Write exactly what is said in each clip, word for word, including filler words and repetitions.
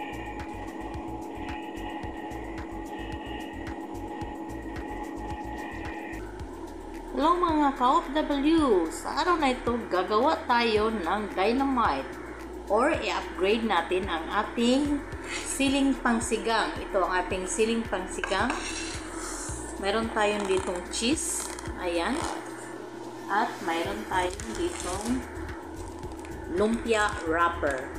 Hello mga ka-O F W! Sa araw na ito, gagawa tayo ng dynamite or i-upgrade natin ang ating siling pangsigang. Ito ang ating siling pangsigang. Meron tayong ditong cheese. Ayan. At mayroon tayong ditong lumpia wrapper.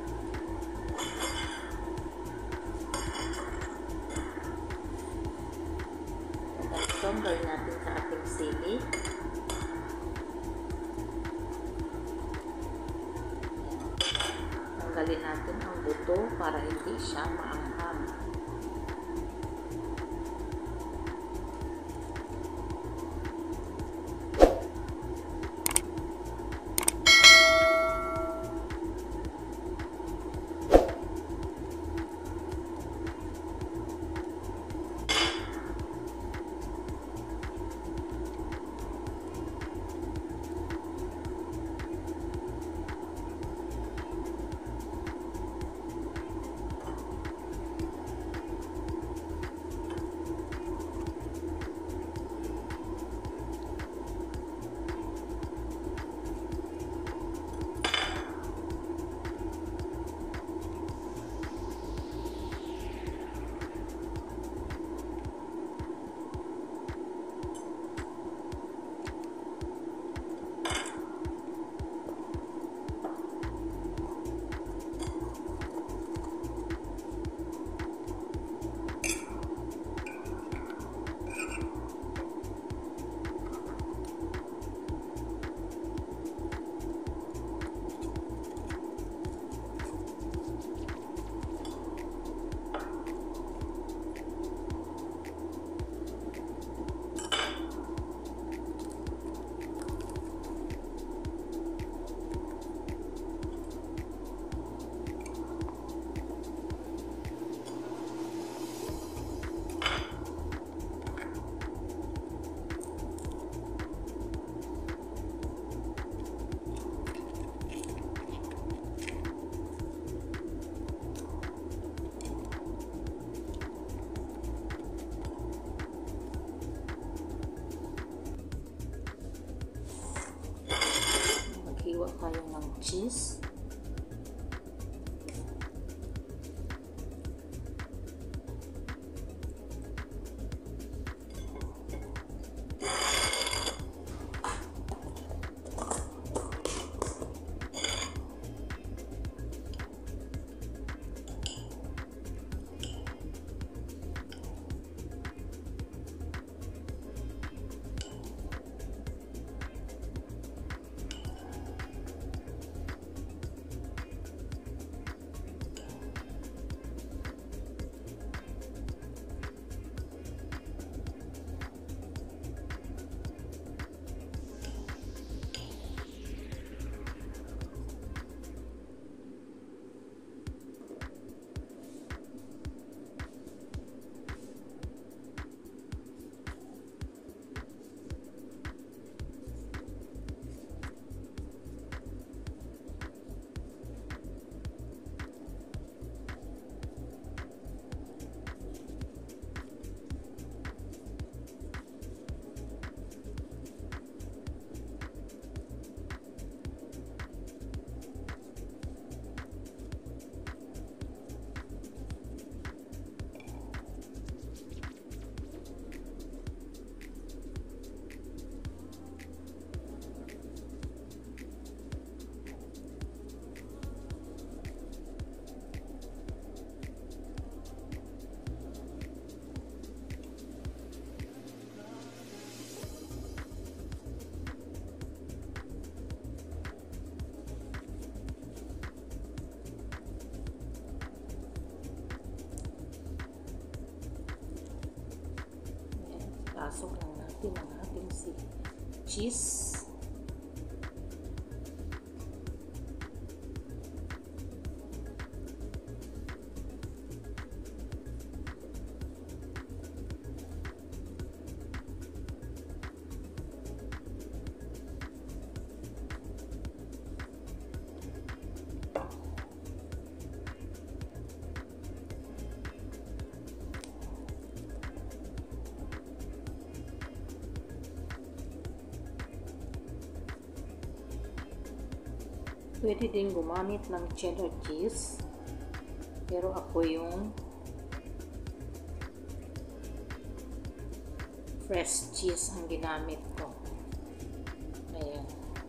Ito ang gawin natin sa ating sili. Tanggalin natin ang buto para hindi siya maanghang. Maghiwa tayo ng cheese. Pasok lang natin ang ating si cheese. Pwede din gumamit ng cheddar cheese. Pero ako yung fresh cheese ang ginamit ko. Ayan.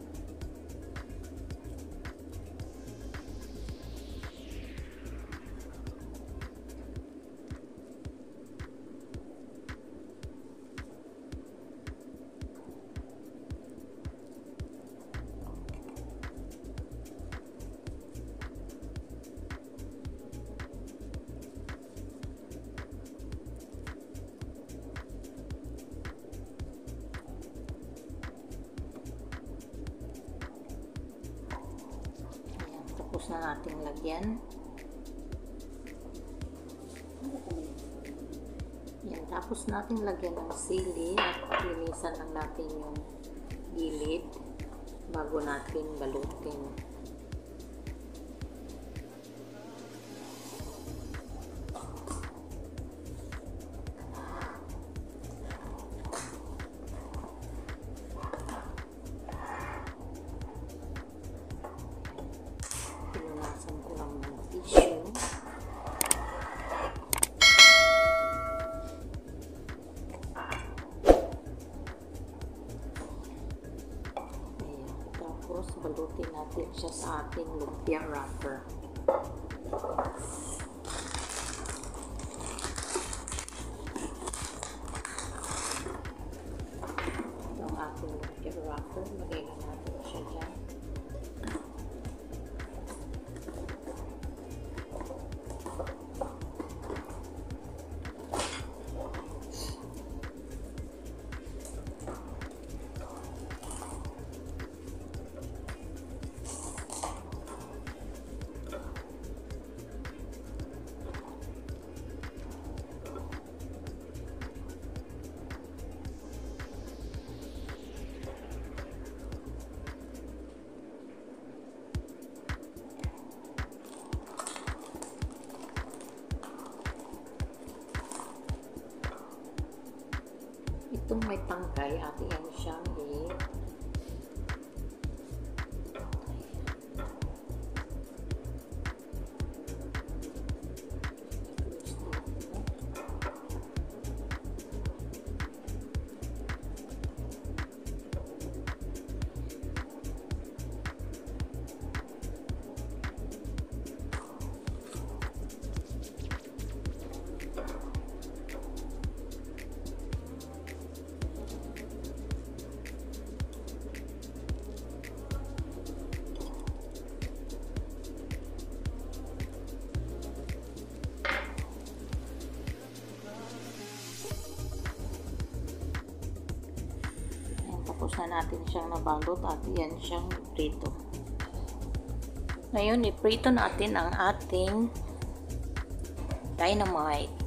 Tapos na nating lagyan. Yan, tapos natin lagyan ng sili at linisan lang natin yung gilid bago natin balutin. Pinunasan ko lang ng tissue. Tapos, balutin natin siya sa ating lumpia wrapper. Ito ang ating lumpia wrapper. Lagay na natin siya dyan. Itong may tangkay, atin yan siyang i- Tapos na natin siyang nabalot at yan siyang prito. Ngayon, iprito natin ang ating dynamite.